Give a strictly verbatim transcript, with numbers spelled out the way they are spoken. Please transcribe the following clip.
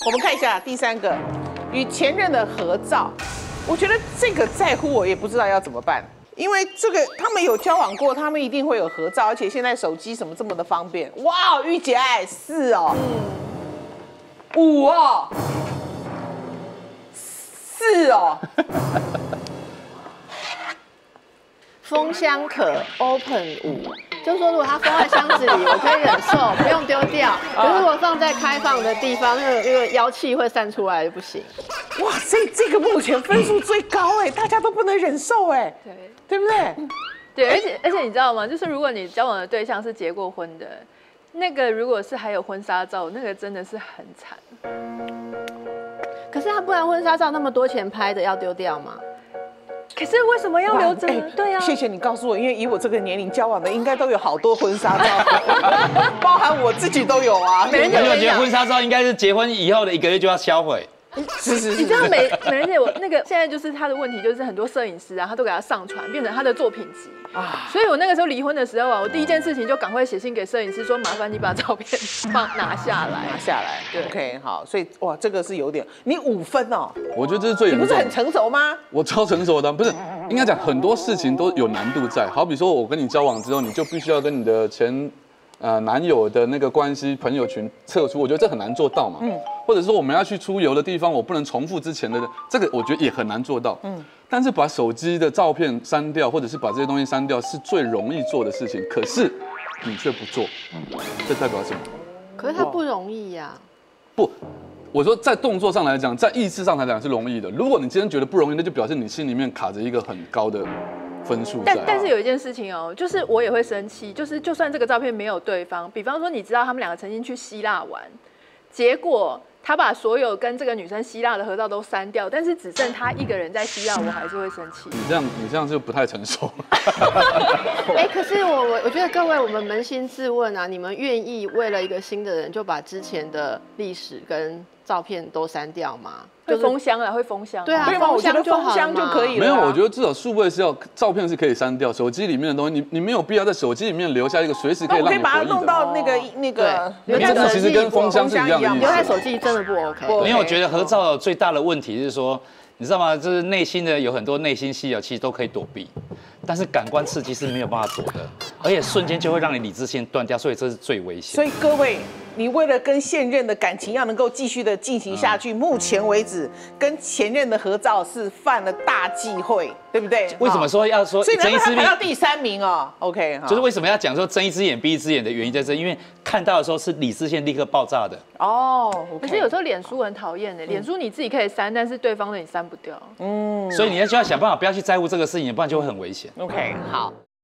我们看一下第三个，与前任的合照。我觉得这个在乎我也不知道要怎么办，因为这个他们有交往过，他们一定会有合照，而且现在手机什么这么的方便。哇，御姐爱四哦，五哦，四哦。 封箱可 open 五，就是说如果它封在箱子里，我可以忍受，不用丢掉。可是如果放在开放的地方，那个那个妖气会散出来就不行。 哇，这这个目前分数最高哎，大家都不能忍受哎， 对， 对不对？ 对，而且而且你知道吗？就是如果你交往的对象是结过婚的，那个如果是还有婚纱照，那个真的是很惨。 可是他不然婚纱照那么多钱拍的，要丢掉吗？ 可是为什么要留着？ 哎对啊， 谢谢你告诉我，因为以我这个年龄交往的，应该都有好多婚纱照，包含我自己都有啊。 美人姐， 我觉得婚纱照应该是结婚以后的一个月就要销毁。 是是是， 你知道美美人姐，我那个现在就是她的问题，就是很多摄影师啊，他都给她上传，变成她的作品集啊。所以我那个时候离婚的时候啊，我第一件事情就赶快写信给摄影师说，麻烦你把照片放拿下来， 拿下来。 对 ，OK， 好，所以哇，这个是有点，你五分哦， 我觉得这是最严重的。 你不是很成熟吗？ 我超成熟的，不是，应该讲很多事情都有难度在。好比说，我跟你交往之后，你就必须要跟你的前呃男友的那个关系朋友群撤出，我觉得这很难做到嘛。嗯。或者说我们要去出游的地方，我不能重复之前的，这个我觉得也很难做到。嗯。但是把手机的照片删掉，或者是把这些东西删掉，是最容易做的事情。可是你却不做，这代表什么？ 可是它不容易呀、啊。 不。我说，在动作上来讲，在意识上来讲是容易的。如果你今天觉得不容易，那就表示你心里面卡着一个很高的分数在。 但但是有一件事情哦，就是我也会生气，就是就算这个照片没有对方，比方说你知道他们两个曾经去希腊玩，结果他把所有跟这个女生希腊的合照都删掉，但是只剩他一个人在希腊，我还是会生气。 你这样，你这样就不太成熟。 哎，可是我我我觉得各位，我们扪心自问啊，你们愿意为了一个新的人就把之前的历史跟照片都删掉吗？ 会封箱啊，会封箱。 对啊， 对吗？我觉得封箱就可以了。 没有，我觉得至少数位是要照片是可以删掉，手机里面的东西，你你没有必要在手机里面留下一个随时可以让你回忆的。 我可以把它弄到那个那个， 那这其实跟封箱是一样的意思。 留在手机真的不 OK。 因为我觉得合照最大的问题是说，你知道吗？就是内心的有很多内心戏啊，其实都可以躲避，但是感官刺激是没有办法躲的，而且瞬间就会让你理智线断掉，所以这是最危险。 所以各位，你为了跟现任的感情要能够继续的进行下去，目前为止跟前任的合照是犯了大忌讳，对不对？ 为什么说要说所以能够睁一只眼排到第三名哦 ？OK， 就是为什么要讲说睁一只眼闭一只眼的原因在这，因为看到的时候是理智线立刻爆炸的。 哦， 可是有时候脸书很讨厌的，脸书你自己可以删，但是对方的你删不掉。 嗯，所以你要就要想办法不要去在乎这个事情，不然就会很危险。 OK， 好。